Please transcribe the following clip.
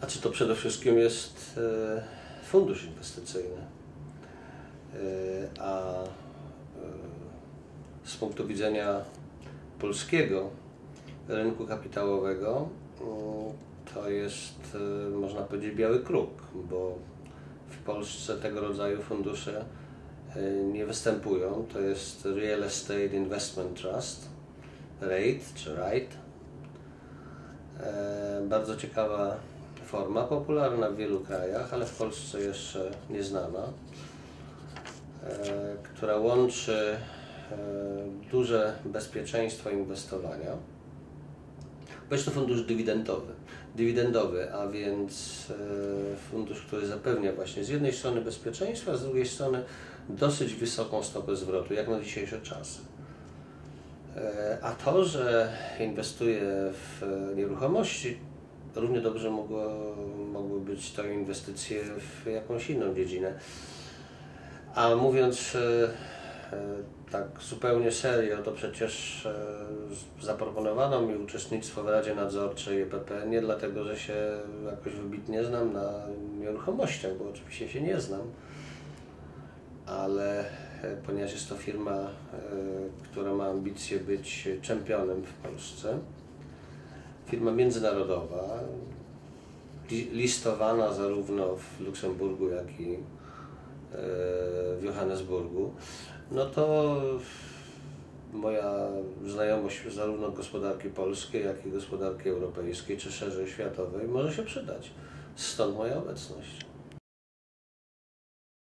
Znaczy to przede wszystkim jest fundusz inwestycyjny, a z punktu widzenia polskiego rynku kapitałowego to jest, można powiedzieć, biały kruk, bo w Polsce tego rodzaju fundusze nie występują. To jest Real Estate Investment Trust, REIT czy REIT. Bardzo ciekawa forma, popularna w wielu krajach, ale w Polsce jeszcze nieznana, która łączy duże bezpieczeństwo inwestowania. Bo jest to fundusz dywidendowy, a więc fundusz, który zapewnia właśnie z jednej strony bezpieczeństwo, a z drugiej strony dosyć wysoką stopę zwrotu, jak na dzisiejsze czasy. A to, że inwestuje w nieruchomości, równie dobrze mogły być to inwestycje w jakąś inną dziedzinę. A mówiąc tak zupełnie serio, to przecież zaproponowano mi uczestnictwo w Radzie Nadzorczej EPP nie dlatego, że się jakoś wybitnie znam na nieruchomościach, bo oczywiście się nie znam, ale ponieważ jest to firma, która ma ambicje być czempionem w Polsce, firma międzynarodowa, listowana zarówno w Luksemburgu, jak i w Johannesburgu, no to moja znajomość zarówno gospodarki polskiej, jak i gospodarki europejskiej, czy szerzej światowej może się przydać. Stąd moja obecność.